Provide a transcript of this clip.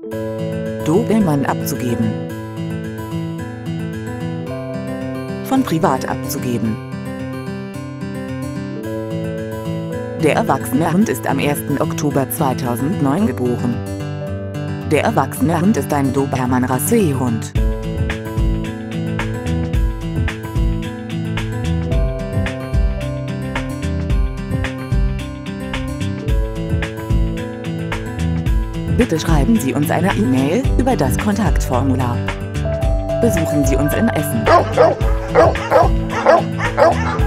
Dobermann abzugeben. Von privat abzugeben. Der erwachsene Hund ist am 1. Oktober 2009 geboren. Der erwachsene Hund ist ein Dobermann-Rassehund. Bitte schreiben Sie uns eine E-Mail über das Kontaktformular. Besuchen Sie uns in Essen.